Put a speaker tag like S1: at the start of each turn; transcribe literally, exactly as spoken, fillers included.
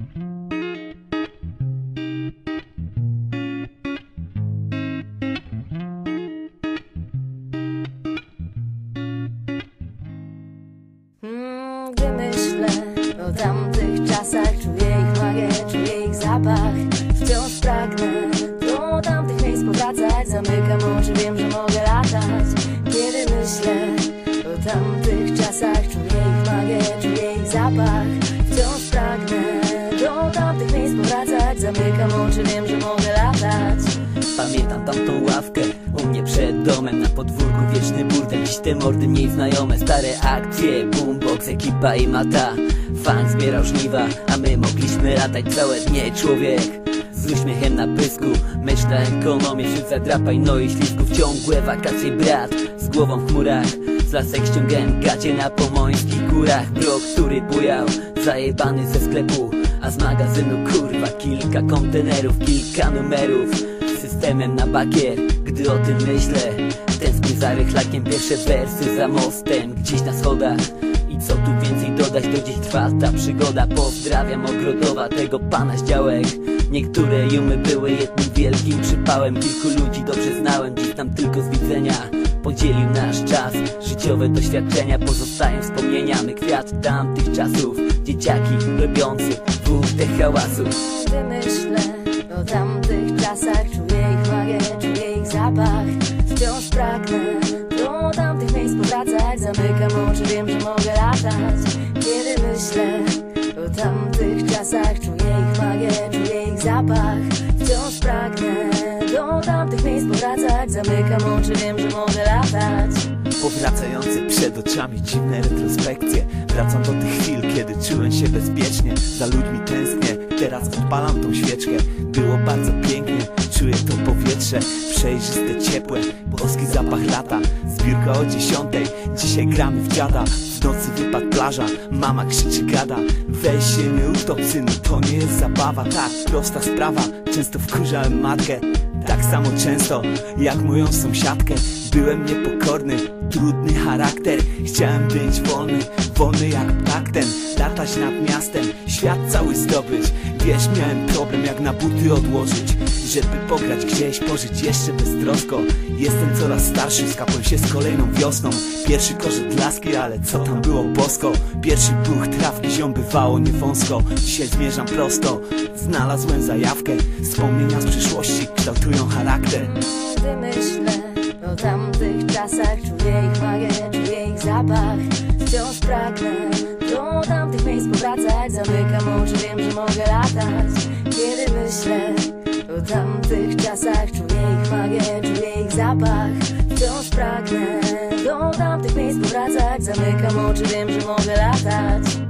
S1: Mm, gdy myślę o tamtych czasach, czuję ich magię, czuję ich zapach. Wciąż pragnę do tamtych miejsc powracać. Zamykam oczy, wiem, że mogę latać. Kiedy myślę o tamtych czasach, czuję ich magię, czuję ich zapach. Wciąż pragnę do tamtych miejsc powracać. Zamykam oczy, wiem, że mogę latać.
S2: Pamiętam tamtą ławkę u mnie przed domem. Na podwórku wieczny burdel, dziś te mordy mniej znajome. Stare akcje, boombox, ekipa i mata. Fan zbierał żniwa, a my mogliśmy latać całe dnie. Człowiek z uśmiechem na pysku, myśl na ekonomię wśród zadrapań, no i ślisków. Ciągłe wakacje brat, z głową w chmurach. Z lasek ściągałem gacie na pomońskich górach. Blok, który bujał, zajebany ze sklepu, a z magazynu kurwa kilka kontenerów, kilka numerów. Systemem na bakier, gdy o tym myślę, tęsknię za rychlakiem. Pierwsze wersy za mostem, gdzieś na schodach. I co tu więcej dodać, do dziś trwa ta przygoda. Pozdrawiam Ogrodowa, tego pana z działek. Niektóre jumy były jednym wielkim przypałem. Kilku ludzi dobrze znałem, dziś tam tylko z widzenia. Podzielił nasz czas, życiowe doświadczenia. Pozostają wspomnieniami kwiat tamtych czasów. Dzieciaki robiący wódę hałasu.
S1: Gdy myślę o tamtych czasach, czuję ich magię, czuję ich zapach. Wciąż pragnę do tamtych miejsc powracać. Zamykam oczy, wiem, że mogę latać. Kiedy myślę o tamtych czasach, czuję ich magię, czuję ich zapach. Wciąż pragnę do tamtych miejsc powracać. Zamykam oczy, wiem, że mogę latać.
S3: Powracające przed oczami dziwne retrospekcje. Wracam do tych chwil, kiedy czułem się bezpiecznie. Za ludźmi tęsknię, teraz odpalam tą świeczkę. Było bardzo pięknie, czuję to powietrze przejrzyste, ciepłe, boski zapach lata. Zbiórka o dziesiątej, dzisiaj gramy w dziada. W nocy wypad plaża, mama krzyczy gada. Weź się nie utop synu, to nie jest zabawa. Tak, prosta sprawa, często wkurzałem matkę. Tak samo często jak moją sąsiadkę. Byłem niepokorny, trudny charakter. Chciałem być wolny, wolny jak ptak ten. Latać nad miastem, świat cały zdobyć. Wiesz, miałem problem jak na buty odłożyć. Żeby pograć gdzieś, pożyć jeszcze beztrosko. Jestem coraz starszy, skapłem się z kolejną wiosną. Pierwszy koszyk laski, ale co tam było bosko. Pierwszy buch trawki, ziom bywało niewąsko. Dzisiaj zmierzam prosto, znalazłem zajawkę. Wspomnienia z przyszłości kształtują charakter.
S1: Gdy myślę o tamtych czasach, czuję ich magię, czuję ich zapach. Wciąż pragnę do tamtych miejsc powracać. Zamykam oczy, wiem, że mogę latać. Kiedy myślę o tamtych czasach, czuję ich magię, czuję ich zapach. Wciąż pragnę do tamtych miejsc powracać. Zamykam oczy, wiem, że mogę latać.